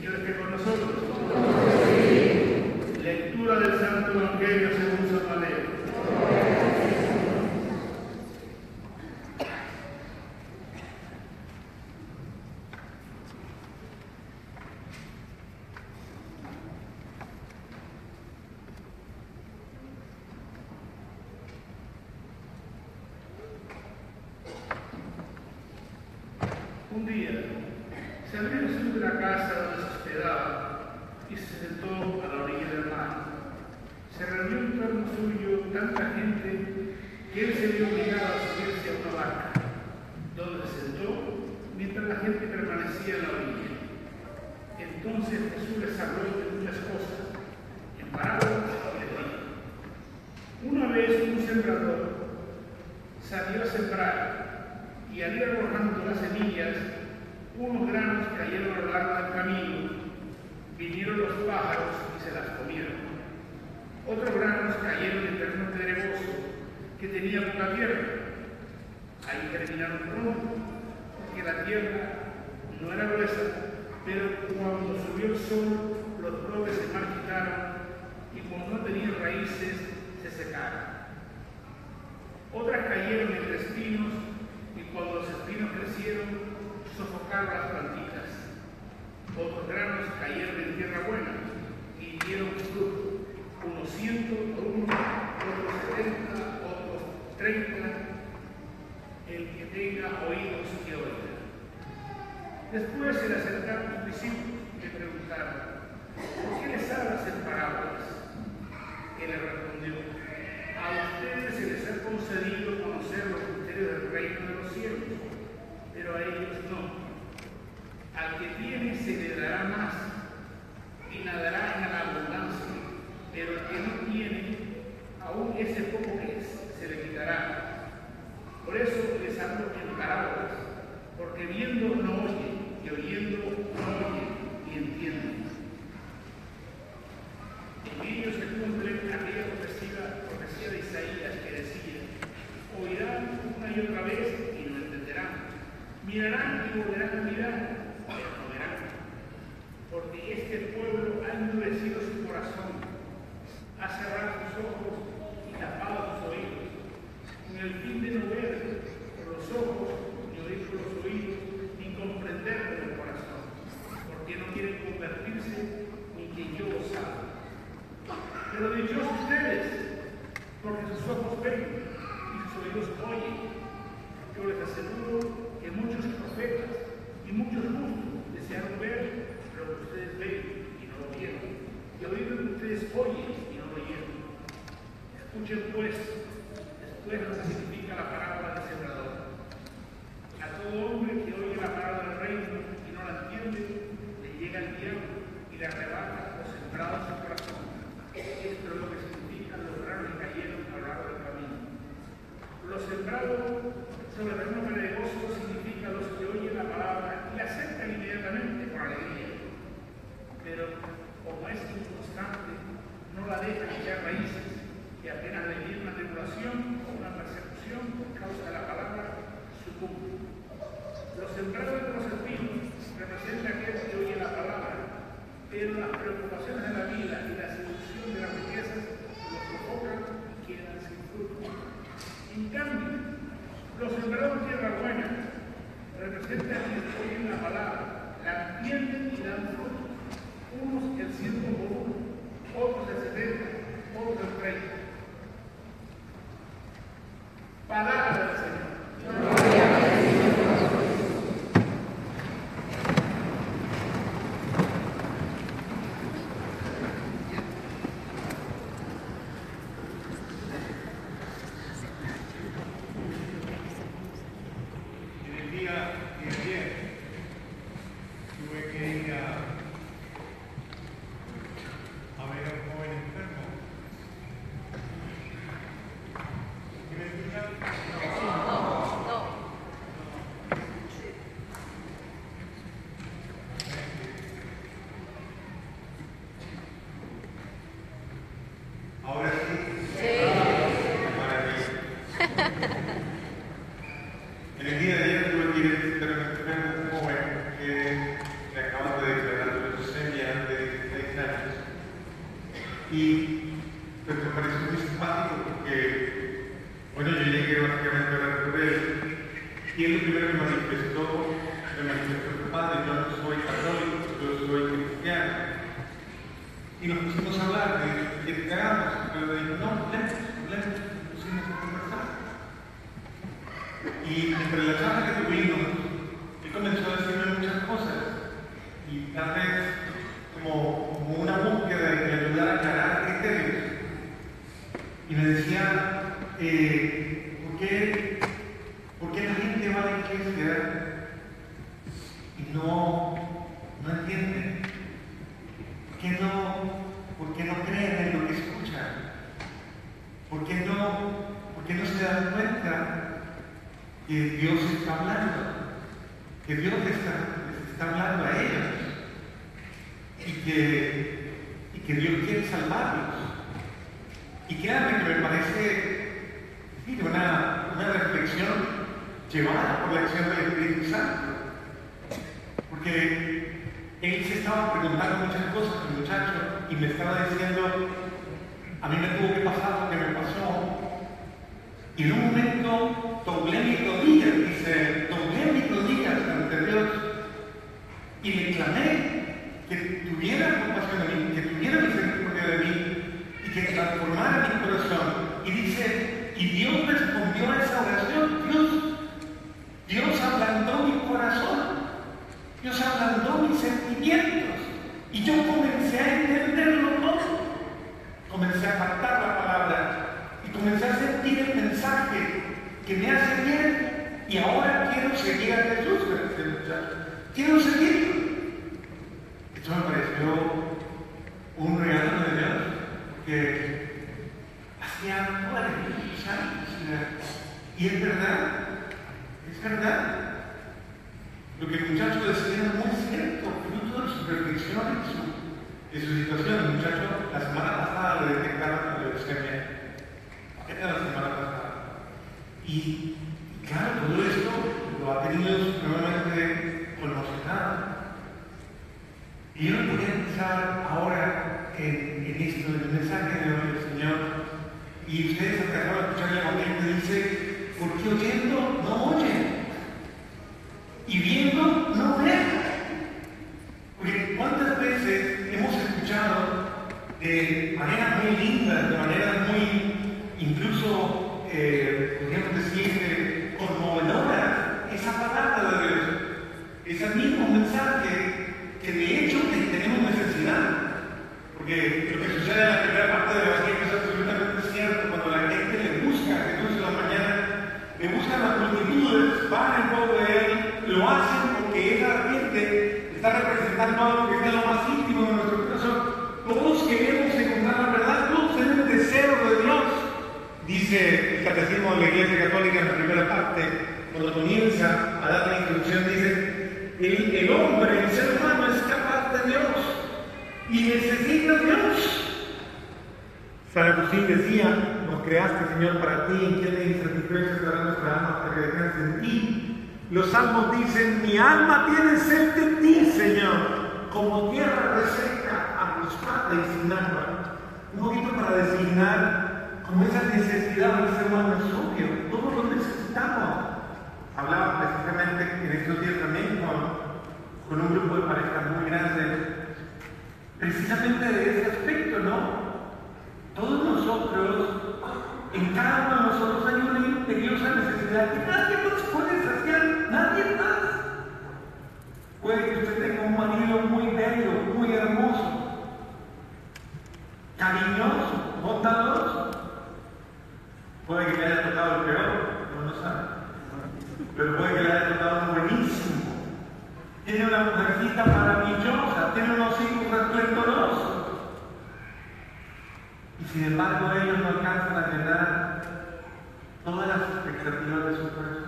Señor esté con nosotros. Lectura del Santo Evangelio según San Mateo. Un día salió Jesús de la casa donde se hospedaba y se sentó a la orilla del mar. Se reunió en torno suyo tanta gente que él se vio obligado a subirse a una barca, donde se sentó mientras la gente permanecía en la orilla. Entonces Jesús les habló de muchas cosas, en parábolas y les dijo: una vez un sembrador salió a sembrar, y al ir arrojando las semillas, unos granos cayeron a lo largo del camino, vinieron los pájaros y se las comieron. Otros granos cayeron en terreno pedregoso que tenía poca tierra. Ahí germinaron pronto, porque la tierra no era gruesa, pero cuando subió el sol, los brotes se marchitaron y como no tenían raíces, se secaron. Otras cayeron entre espinos, y cuando los espinos crecieron, sofocaron las plantitas. Otros granos cayeron en tierra buena y dieron fruto, unos 100 por uno, otros 70, otros 30. El que tenga oídos que oiga. Después se le acercaron los discípulos y le preguntaron: ¿por qué les hablas en parábolas? Él le respondió: a ustedes se les ha concedido conocer los misterios del reino de los cielos, pero a ellos no. Al que tiene se le dará más y nadará en la abundancia, pero el que no tiene, aún ese poco que es, se le quitará. Por eso les hablo en parábolas, porque viendo no oyen, y oyendo no oyen, ni entienden. En ellos se cumple aquella profecía de Isaías que decía: oirán una y otra vez y no entenderán, mirarán y volverán a mirar, pero no verán, porque este pueblo ha endurecido su corazón, ha cerrado sus ojos y tapado sus oídos, con el fin de no ver por los ojos, ni oír por los oídos, ni comprender por el corazón, porque no quieren convertirse, ni que yo os hable. Pero dichosos ustedes, porque sus ojos ven y sus oídos oyen. Yo les aseguro que muchos profetas y muchos justos desearon ver lo que ustedes ven y no lo vieron, y oír lo que ustedes oyen y no lo oyeron. Escuchen pues después lo que significa la parábola del sembrador. A todo hombre que oye la palabra del reino y no la entiende, le llega el diablo y le arrebata lo sembrado en su corazón. Esto es lo que significa los granos que cayeron a lo largo del camino. Lo sembrado sobre el terreno pedregoso significa los que oyen la palabra y la aceptan inmediatamente por alegría. Pero como es inconstante, no la dejan echar raíces, y apenas le viene una tribulación o una persecución por causa de la palabra, sucumben. Los sembrados de los espinos representan a aquel que oye la palabra, pero las preocupaciones de la vida y la seducción de las riquezas los sofocan y quedan sin fruto. En cambio, los sembrados de tierra buena representan a quienes oyen la palabra, la entienden y dan fruto. Unos el 100 por uno, otros el 70, otros el 30. Palabra del Señor. Y pues me pareció muy simpático porque, bueno, yo llegué básicamente a hablar con él y él lo primero que manifestó su padre: yo no soy católico, yo soy cristiano. Y nos pusimos a hablar de qué hagamos, pero le dijo: no, nos pusimos a conversar. Y entre la charla que tuvimos, él comenzó a decirme muchas cosas y tal vez como una búsqueda de ayudar a aclarar criterios. Y me decía, ¿por qué la gente va a la iglesia y no entiende? ¿Por qué no creen en lo que escuchan? ¿Por qué no se dan cuenta que Dios está hablando? Que Dios les está hablando a ellos y que Dios quiere salvarlos. Y créanme que me parece una reflexión llevada por la acción del Espíritu Santo, porque él se estaba preguntando muchas cosas, el muchacho, y me estaba diciendo: a mí me tuvo que pasar lo que me pasó. Y en un momento doblé mis rodillas, ante Dios, y le clamé que tuviera compasión de mí, que tuviera misericordia de mí y que transformara mi corazón. Y dice, y Dios respondió a esa oración. Dios ablandó mi corazón, Dios ablandó mis sentimientos, y yo comencé a entenderlo todo. Comencé a captar la palabra y comencé a sentir el mensaje que me hace bien, y ahora quiero seguir a Jesús, este muchacho. Quiero seguirlo. Esto me pareció un regalo de Dios, porque hacía 40 años. Y es verdad. Lo que el muchacho decía era muy cierto, fruto de su reflexión de su situación. El muchacho, la semana pasada le detectaron la leucemia. Era la semana pasada. Y claro, todo esto lo ha tenido nuevamente conmocionado. Y yo no podía pensar ahora en esto, en el mensaje de hoy del Señor. Y ustedes acaban de escuchar el Evangelio que dice: porque oyendo no oyen, y viendo no ven. Porque cuántas veces hemos escuchado de maneras muy lindas, de maneras muy, incluso, podríamos decir, conmovedoras, esa palabra de Dios, ese mismo mensaje que de hecho tenemos necesidad. Porque lo que sucede en la primera parte del Evangelio es absolutamente cierto. Cuando la gente le busca a Jesús en la mañana, le buscan las multitudes, van en pos de él, lo hacen porque esa gente está representando algo que está en lo más íntimo de nuestro corazón. Todos queremos encontrar la verdad, todos tenemos deseo de Dios. Dice el Catecismo de la Iglesia Católica en la primera parte, cuando comienza a dar la introducción, dice: el hombre, el ser humano, es capaz de Dios y necesita a Dios. San Agustín decía: nos creaste, Señor, para ti, en quien de insatisfecha estará nuestra alma hasta que descanse en ti. Los salmos dicen: mi alma tiene sed de ti, Señor, como tierra reseca, abrupta y sin agua. Un poquito para designar como esa necesidad del ser humano es obvio, todos lo necesitamos. Hablaba precisamente en estos días también con un grupo de parejas muy grande, precisamente de ese aspecto, ¿no? Todos nosotros, en cada uno de nosotros hay una imperiosa necesidad que nadie más puede saciar, nadie más. Puede que usted tenga un marido muy bello, muy hermoso, cariñoso, bondadoso. Puede que le haya tocado el peor, no lo sabe. Pero puede que le haya tocado un buenísimo. Tiene una mujercita maravillosa, tiene unos hijos resplendorosos. Y sin embargo ellos no alcanzan a llenar todas las expectativas de su corazón.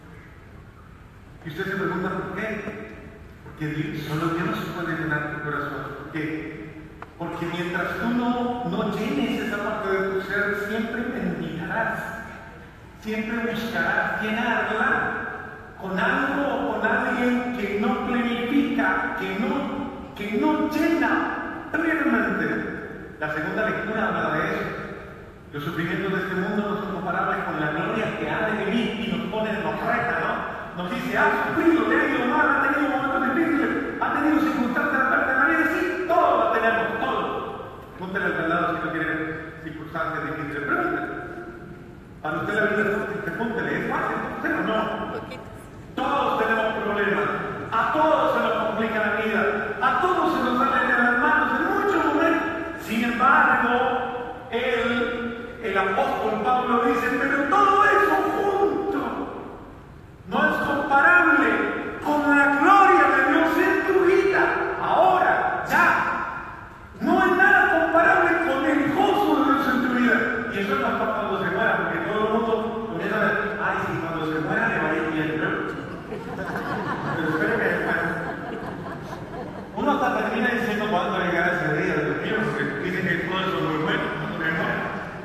Y usted se pregunta ¿por qué? Porque solo Dios puede llenar tu corazón. ¿Por qué? Porque mientras tú no llenes esa parte de tu ser, siempre mendigarás, siempre buscarás llenarla con algo o con alguien que no planifica, que no llena plenamente. La segunda lectura habla de eso. Los sufrimientos de este mundo no son comparables con la gloria que ha de venir y nos reta, ¿no? Nos dice, ha sufrido, le ha ido mal, ha tenido momentos difíciles, ha tenido circunstancias adversas en la vida, sí, todo lo tenemos, todo. Pregúntale al lado si no quiere circunstancias difíciles, pregúntale. Para usted la vida es fácil, pregúntale, ¿es fácil? ¿Usted o no? Todos tenemos problemas, a todos se nos complica la vida, a todos se nos salen de las manos en muchos momentos. Sin embargo, el apóstol Pablo dice, pero todo eso junto no es comparable con la gloria de Dios en tu vida. Ahora, ya, no hay nada comparable con el gozo de Dios en tu vida. Y eso no es cuando se muera, porque todo el mundo comienza a ver, ay, sí, cuando se muera le va a ir bien, ¿no? Pero espero que después. Uno hasta termina diciendo cuándo llegará ese día de los míos, porque dicen que todo eso es muy bueno, cuando se muera.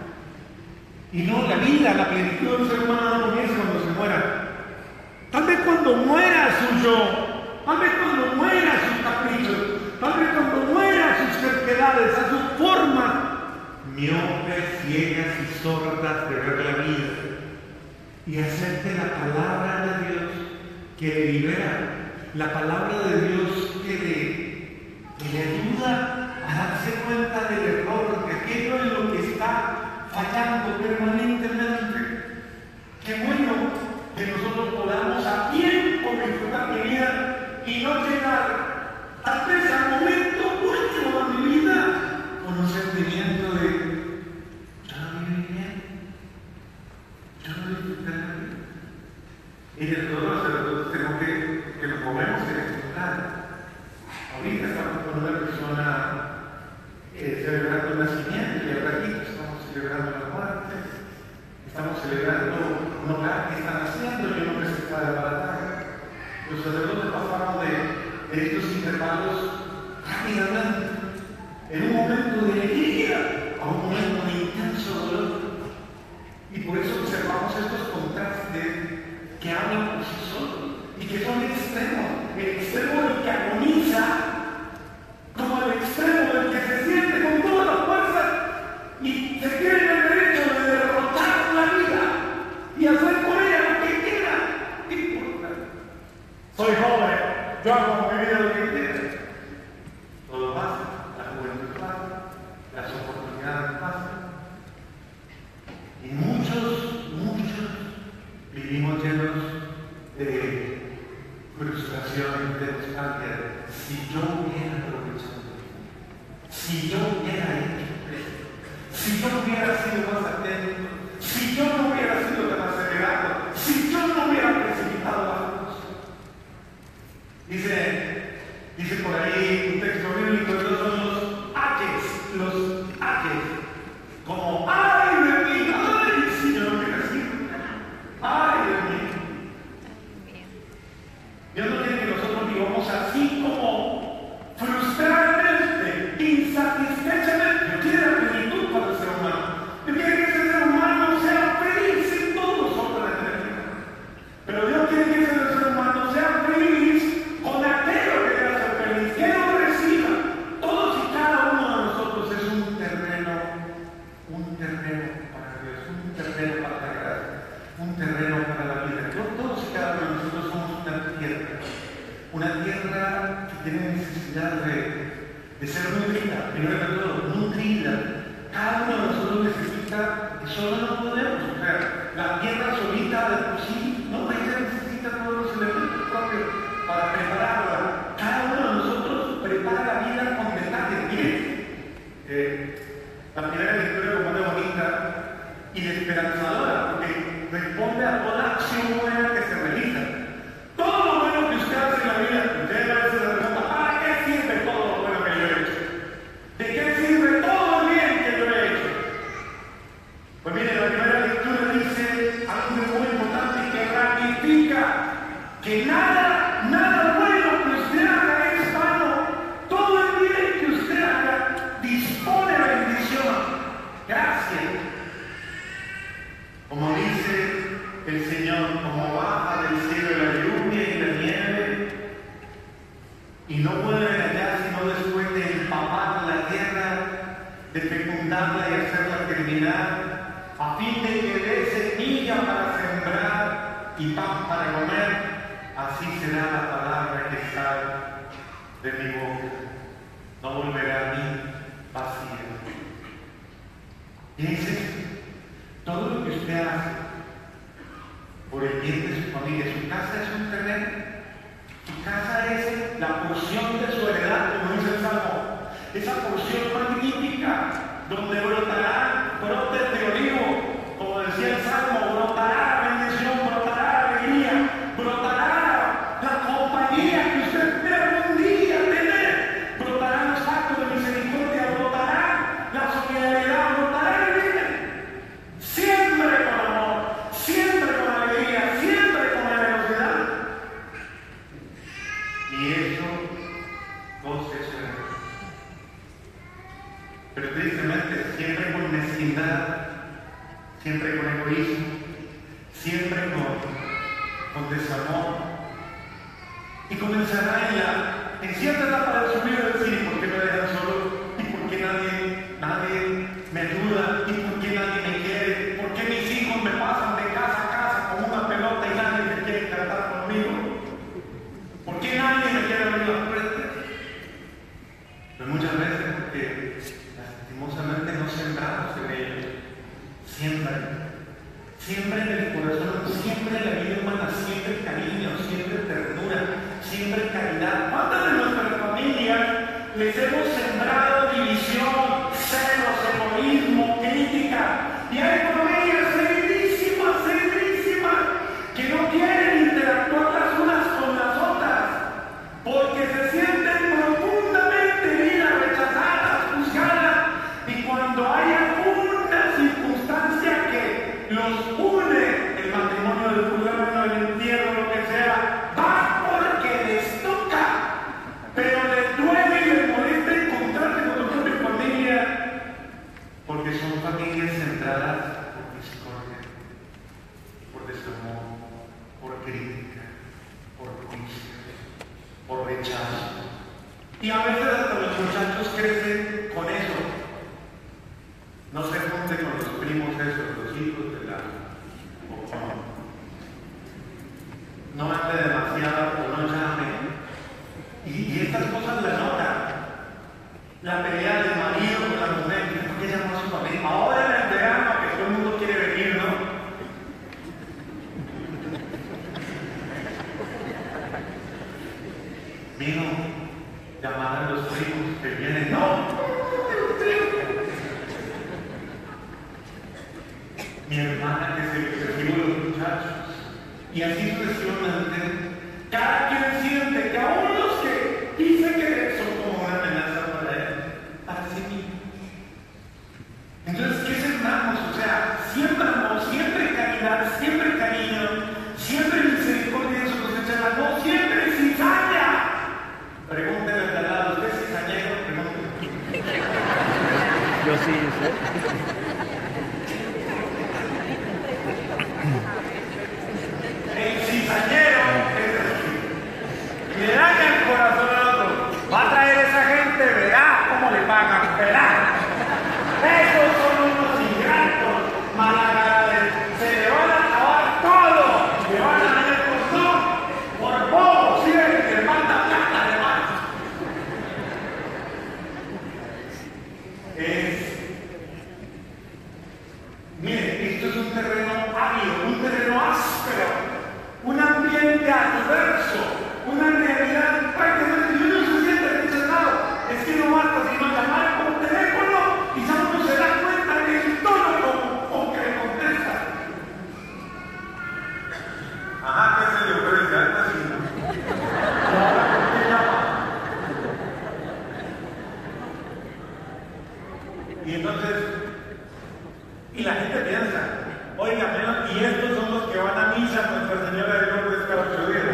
Y no, la vida, la plenitud del ser humano no comienza cuando se muera. Tal vez cuando muera su yo, tal vez cuando muera sus caprichos, tal vez cuando muera sus terquedades, a su forma miopes, ciegas y sordas de ver la vida, y acepte la palabra de Dios que le libera, la palabra de Dios que le ayuda a darse cuenta del error, de aquello en lo que está fallando permanentemente. Qué bueno que nosotros podamos a tiempo disfrutar mi vida y no llegar tal vez al momento último de mi vida con un sentimiento de yo no viví bien, yo no disfruté la vida. Y de todos nosotros tenemos que nos movemos en este plan. Ahorita estamos con una persona celebrando el nacimiento y el ratito estamos celebrando la muerte. Estamos celebrando un hogar que está naciendo y uno que se está desbaratando. Los sacerdotes pasaron de estos intervalos rápidamente, en un momento de alegría a un momento de intenso dolor. Y por eso observamos estos contrastes que hablan por sí solos y que son extremos. El extremo del que agoniza, como el extremo del que se siente con todas las fuerzas y se tiene el derecho de derrotar la vida y hacer con ella lo que quiera. ¿Qué importa? Soy joven, yo hago con mi vida lo que quiera. Todo pasa, la juventud pasa, las oportunidades pasan. Y muchos vivimos llenos de frustración, de nostalgia. Si yo hubiera aprovechado, si yo hubiera hecho esto, si yo hubiera sido más atento, si yo no hubiera sido tan acelerado, si yo no hubiera precipitado las cosas. Dice por ahí un texto bíblico, estos son los ayes, como ¡ay de mí! ¡Ay, si yo no hubiera sido! ¡Ay de mí! Dios no quiere que nosotros vivamos así como frustradamente, insatisfechamente. Dios quiere la plenitud para el ser humano. Dios quiere que ese ser humano sea feliz en todo sobre la eternidad. Pero Dios quiere que ese ser humano sea feliz con aquello que le hace feliz, que lo reciba. Todos y cada uno de nosotros es un terreno para Dios, un terreno para la gracia, un terreno para la vida. Todos y cada uno de nosotros somos una tierra que tiene necesidad de ser nutrida, primero que todo, nutrida. Cada uno de nosotros necesita, que solo no podemos, o sea, la tierra solita de por sí, no, ella necesita todos los elementos propios para prepararla. Cada uno de nosotros prepara la vida con detalle. Miren, la primera lectura como una bonita y esperanzadora, porque responde a toda acción buena que se realiza. Todo lo bueno que usted hace en la vida, usted a veces se pregunta, ¿para qué sirve todo lo bueno que yo he hecho? ¿De qué sirve todo el bien que yo he hecho? Pues mire, la primera lectura dice algo muy importante que ratifica que nada bueno que usted haga es vano. Todo el bien que usted haga dispone de bendición. Gracias. Como dice el Señor, como baja del cielo la lluvia y la nieve, y no puede allá sino después de empapar la tierra, de fecundarla y hacerla germinar, a fin de que dé semilla para sembrar y pan para comer, así será la palabra que sale de mi boca. No volverá a mí vacía. Y dice, todo lo que usted hace por el bien de su familia, su casa es un terreno, su casa es la porción de su heredad, como dice el Salmo, esa porción magnífica donde brotarán brotes de olivo, como decía el Salmo, brotará bendición, brotará alegría, brotará la compañía que usted espera algún día tener, brotarán los actos de misericordia, brotará la solidaridad, brotará el bien, siempre con amor, siempre con alegría, siempre con generosidad. Y eso goce su heredad. Pero tristemente, siempre con mezquindad, siempre con egoísmo, siempre con desamor. Y comenzará en cierta etapa de su vida a decir, ¿por qué me dejan solo? ¿Y por qué nadie me ayuda? ¿Y por qué nadie me quiere? ¿Por qué mis hijos me pasan de casa a casa con una pelota y nadie me quiere tratar conmigo? ¿Por qué nadie me quiere abrir la puerta? Pero muchas veces porque lastimosamente no sembramos en ellos. Siempre en el corazón, siempre en la vida humana, siempre cariño, siempre ternura, siempre caridad. ¿Cuántas de nuestras familias les hemos sembrado división, celos, egoísmo, crítica? Y hay familias serísimas, que no quieren interactuar las unas con las otras, porque se sienten profundamente heridas, rechazadas, juzgadas, y cuando hay alguna circunstancia que los une, el matrimonio, el fulano, el entierro, lo que sea, va porque les toca, pero les duele y les molesta encontrarse con su propia familia, porque son familias centradas por discordia, por desamor, por crítica, por juicio, por rechazo. Y a veces hasta los muchachos crecen con eso. No se junte con los primos esos, los hijos de la... No hable demasiado o no llame. Y estas cosas las notan. La pelea del marido con la mujer, ¿por qué llamó a su familia? Ahora en el verano, que todo el mundo quiere venir, ¿no? Vino llamar a los primos que vienen, ¡no! Mi hermana que se recibió los muchachos. Y así sucesivamente. Cada quien siente que aún los que dicen que son como una amenaza para él, para sí mismo. Entonces, ¿qué sembramos? O sea, siempre amor, siempre caridad, siempre cariño, siempre misericordia de su cosecha, no siempre cizaña. Pregúntele al lado, ¿usted es cizañero? Pregúntele. Yo sí, sí. El cizañero le daña el corazón al otro. Va a traer esa gente, verá cómo le pagan, verá. Esos son unos ingratos, malagradecidos. Se le van a acabar todo. Le van a tener costón por poco, si ven que le manda plata además. Miren, esto es un terreno árido, un terreno áspero, un ambiente adverso, una realidad prácticamente uno se siente rechazado. Es que no basta sino llamar por teléfono y ya uno se da cuenta que el tono con que le contesta. Ajá, ¿qué se le ofrece? Algo así, ¿no? ¿Qué llama? Y entonces, y la gente piensa, oiga, y estos son los que van a misa con Nuestra Señora de Lourdes cada 8 días.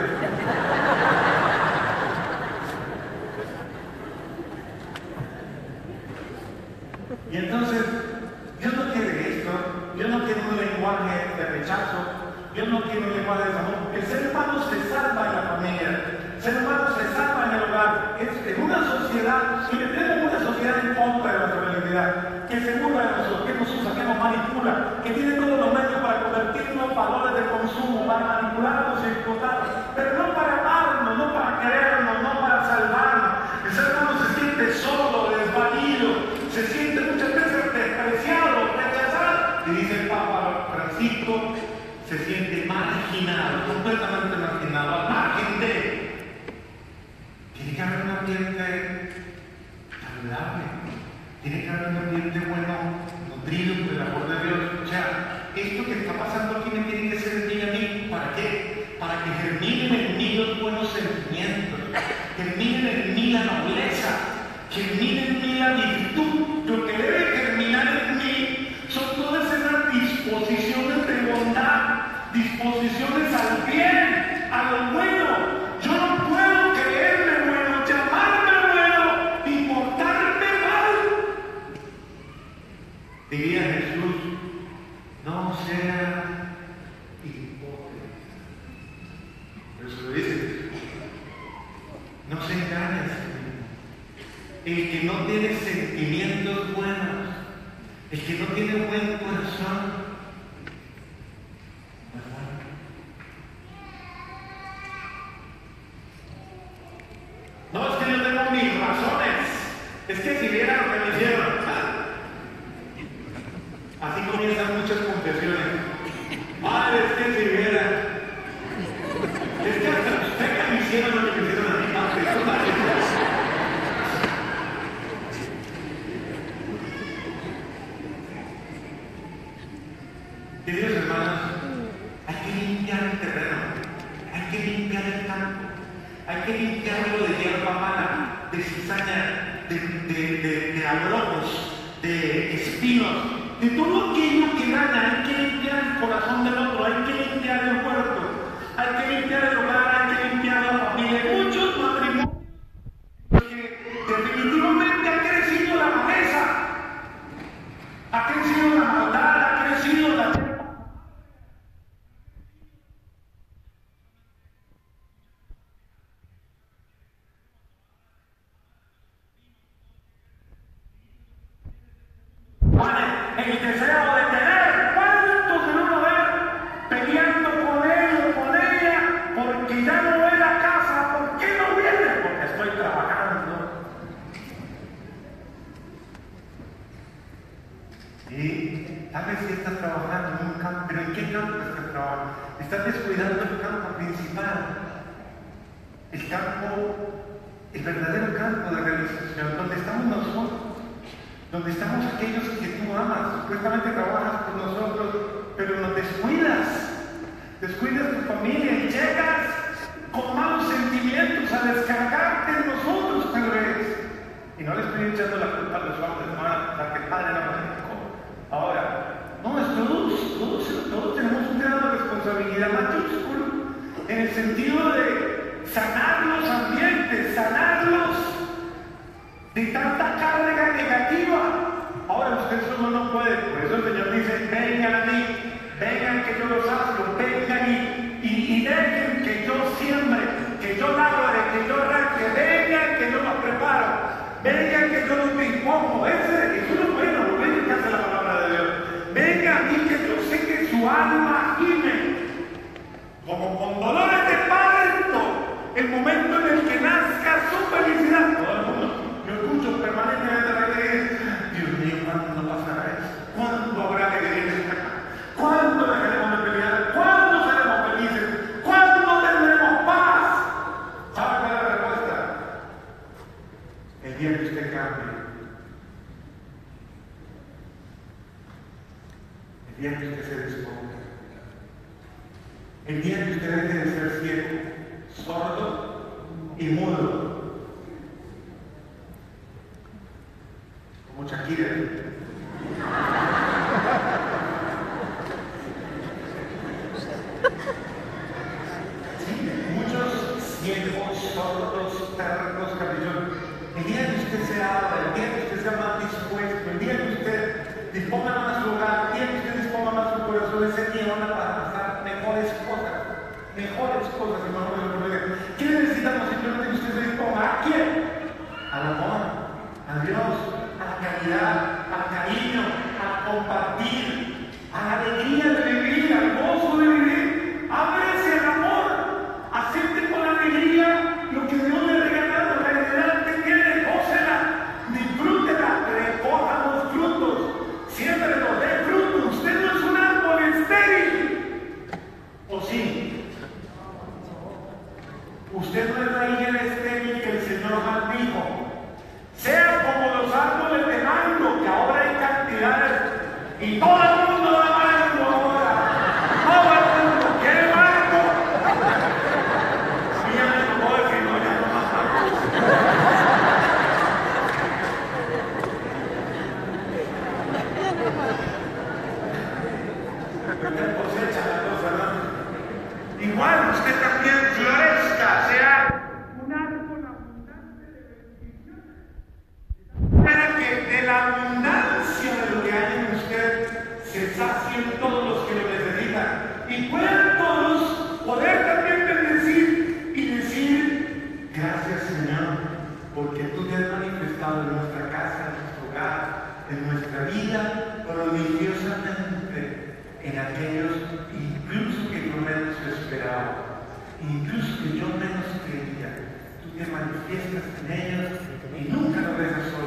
Y entonces, Dios no quiere esto, Dios no quiere un lenguaje de rechazo, Dios no quiere un lenguaje de desamor. El ser humano se salva en la familia, el ser humano se salva en el hogar. En una sociedad, si tenemos una sociedad en contra de la familia, prosperidad, que se burla de nosotros, que nos usa, que nos manipula, que tiene todos los medios para convertirnos en valores de consumo, para manipularnos y explotarnos, pero no para amarnos, no para querernos, no para salvarnos. El ser humano se siente solo, desvalido, se siente muchas veces despreciado, rechazado. Y dice el Papa Francisco, se siente marginado, completamente marginado, al margen de. Tiene que haber un ambiente saludable, tiene que haber un ambiente bueno, nutrido por el amor de Dios. O sea, esto que está pasando aquí me tiene que servir a mí. ¿Para qué? Para que germinen en mí los buenos sentimientos, germinen en mí la nobleza, germinen en mí la virtud. Lo que debe germinar en mí son todas esas disposiciones de bondad, disposiciones al bien, a lo bueno. Yo no puedo creerme bueno, llamarme bueno y portarme mal. Diría Jesús, no sea hipócrita. Por eso lo dice. No se engañe a sí mismo. El que no tiene sentimientos buenos, el que no tiene buen corazón, no es bueno. No, es que yo tengo mis razones. Es que si vieran lo que me hicieron. Así comienzan muchas confesiones. Madre, es que si vieran. Es que hasta usted que me hicieron lo que me hicieron a mí. Queridos hermanos, hay que limpiar el terreno, hay que limpiar el campo, hay que limpiarlo de hierba mala, de cizaña, de abrojos, de espinos, de todo aquello que daña. Hay que limpiar el corazón del otro, hay que limpiar el huerto, hay que limpiar el hogar, hay que limpiar la familia. Hay muchos matrimonios que definitivamente ha crecido la maleza, ha crecido la maldad, ha crecido la. El deseo de tener, ¿cuántos de uno ver peleando con él o con ella porque ya no ve la casa? ¿Por qué no viene? Porque estoy trabajando. Y tal vez sí estás trabajando en un campo, pero ¿en qué campo estás trabajando? Estás descuidando el campo principal, el campo, el verdadero campo de realización, donde estamos nosotros. Donde estamos aquellos que tú amas, supuestamente trabajas con nosotros, pero nos descuidas tu familia y llegas con malos sentimientos a descargarte en nosotros, tal vez. Y no le estoy echando la culpa a los hombres, para que el padre la manejo. Ahora, no, es todos tenemos un grado de responsabilidad mayúsculo, en el sentido de sanar los ambientes, sanarlos de tanta carga negativa. Ahora usted solo no puede, por eso el Señor dice, vengan a mí, vengan que yo los hago, vengan y dejen que yo siembre, que yo labore, que yo arranque, vengan que yo los preparo, vengan que yo los dispongo. Eso es lo bueno que hace la palabra de Dios. Vengan a mí que yo sé que su alma gime, como con dolores de parto, el momento en el que nazca su felicidad. Todo el mundo. Yo escucho permanentemente la alegría. Dios mío, ¿cuándo pasará eso? ¿Cuándo habrá alegría? ¿Cuándo dejaremos de pelear? ¿Cuándo seremos felices? ¿Cuándo tendremos paz? ¿Sabe cuál es la respuesta? El día que usted cambie. El día que usted se disponga. El día que usted deje de ser ciego, sordo y mudo. Como Shakira. Muchos ciegos, sordos, tercos, caprichosos. El día que usted se abra, el día que usted sea más dispuesto, el día que usted disponga más su hogar, el día que usted disponga más su corazón, ese día van a pasar mejores cosas, hermano. ¿Qué necesitamos? Simplemente que usted se disponga. ¿A quién? Al amor, a Dios, a la caridad, Y todo el mundo da mango ahora. Todo el mundo quiere mango. Y ya me tocó decir, no, ya no más mango. Usted cosecha la cosa, ¿no? Igual usted también florezca, sea un árbol abundante de bendiciones. Para que de la abundancia de lo que hay en usted se sacien todos los que lo necesitan y puedan todos poder también bendecir y decir gracias Señor porque tú te has manifestado en nuestra casa, en nuestro hogar, en nuestra vida prodigiosamente en aquellos incluso que yo menos esperaba, incluso que yo menos creía. Tú te manifiestas en ellos y nunca lo dejas solo.